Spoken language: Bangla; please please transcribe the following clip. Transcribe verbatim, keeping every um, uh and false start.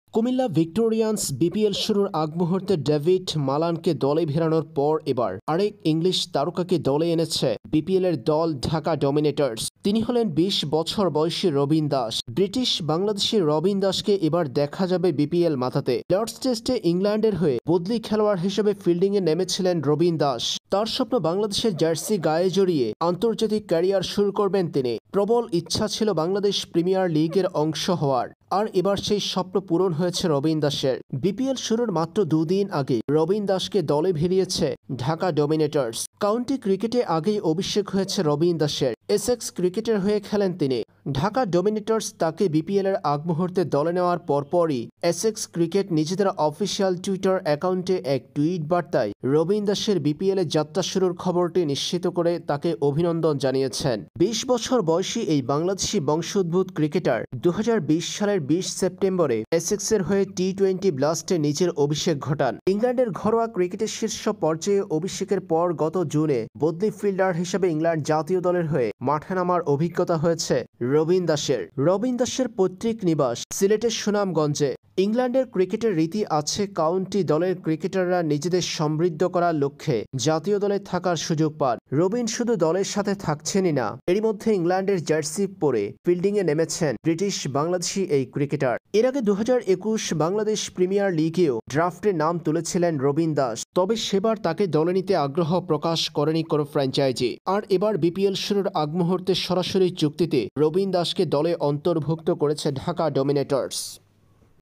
কুমিল্লা ভিক্টোরিয়ান্স বিপিএল শুরুর আগ মুহূর্তে ডেভিড মালানকে দলে ফেরানোর পর এবার আরেক ইংলিশ তারকাকে দলে এনেছে বিপিএল এর দল ঢাকা ডমিনেটর্স। তিনি হলেন বিশ বছর বয়সী রবিন দাস। ব্রিটিশ বাংলাদেশি রবিন দাসকে এবার দেখা যাবে বিপিএল মাথাতে। লর্ডস টেস্টে ইংল্যান্ডের হয়ে বদলি খেলোয়াড় হিসেবে ফিল্ডিংয়ে নেমেছিলেন রবিন দাস। তার স্বপ্ন বাংলাদেশের জার্সি গায়ে জড়িয়ে আন্তর্জাতিক ক্যারিয়ার শুরু করবেন তিনি। প্রবল ইচ্ছা ছিল বাংলাদেশ প্রিমিয়ার লিগের অংশ হওয়ার, আর এবার সেই স্বপ্ন পূরণ হয়েছে রবিন দাসের। বিপিএল শুরুর মাত্র দুদিন আগে রবিন দাসকে দলে ভিড়িয়েছে ঢাকা ডমিনেটর্স। কাউন্টি ক্রিকেটে আগেই অভিষেক হয়েছে রবিন দাসের। এসেক্স ক্রিকেটের হয়ে খেলেন তিনি। ঢাকা ডমিনেটর্স তাকে বিপিএল এর আগ মুহূর্তে দলে নেওয়ার পরপরই এসেক্স ক্রিকেট নিজেদের অফিসিয়াল টুইটার অ্যাকাউন্টে এক টুইট বার্তায় রবিন দাসের বিপিএল এ যাত্রা শুরুর খবরটি নিশ্চিত করে তাকে অভিনন্দন জানিয়েছেন। বিশ বছর বয়সী এই বাংলাদেশি বংশোদ্ভূত ক্রিকেটার দু হাজার বিশ সালের বিশ সেপ্টেম্বরে এসেক্সের হয়ে টি টোয়েন্টি ব্লাস্টে নিজের অভিষেক ঘটান। ইংল্যান্ডের ঘরোয়া ক্রিকেটের শীর্ষ পর্যায়ে অভিষেকের পর গত জুনে বদলি ফিল্ডার হিসেবে ইংল্যান্ড জাতীয় দলের হয়ে মাঠে নামার অভিজ্ঞতা হয়েছে রবিন দাসের। রবিন দাসের পৈতৃক নিবাস সিলেটের সুনামগঞ্জে। ইংল্যান্ডের ক্রিকেটের রীতি আছে কাউন্টি দলের ক্রিকেটাররা নিজেদের সমৃদ্ধ করার লক্ষ্যে জাতীয় দলে থাকার সুযোগ পান। রবিন শুধু দলের সাথে থাকছেনই না, এরই মধ্যে ইংল্যান্ডের জার্সি পরে ফিল্ডিংয়ে নেমেছেন ব্রিটিশ বাংলাদেশি এই ক্রিকেটার। এর আগে দু হাজার একুশ বাংলাদেশ প্রিমিয়ার লিগেও ড্রাফটে নাম তুলেছিলেন রবিন দাস, তবে সেবার তাকে দলে নিতে আগ্রহ প্রকাশ করেনি কোনো ফ্র্যাঞ্চাইজি। আর এবার বিপিএল শুরুর আগ মুহূর্তে সরাসরি চুক্তিতে রবিন দাসকে দলে অন্তর্ভুক্ত করেছে ঢাকা ডমিনেটর্স।